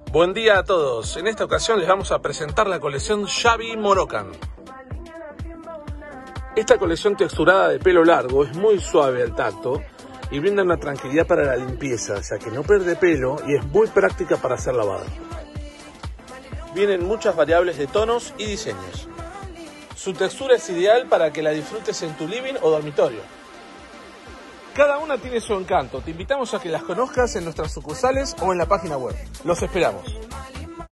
Buen día a todos. En esta ocasión les vamos a presentar la colección Xavi Moroccan. Esta colección texturada de pelo largo es muy suave al tacto y brinda una tranquilidad para la limpieza, ya que no pierde pelo y es muy práctica para ser lavada. Vienen muchas variables de tonos y diseños. Su textura es ideal para que la disfrutes en tu living o dormitorio. Cada una tiene su encanto. Te invitamos a que las conozcas en nuestras sucursales o en la página web. Los esperamos.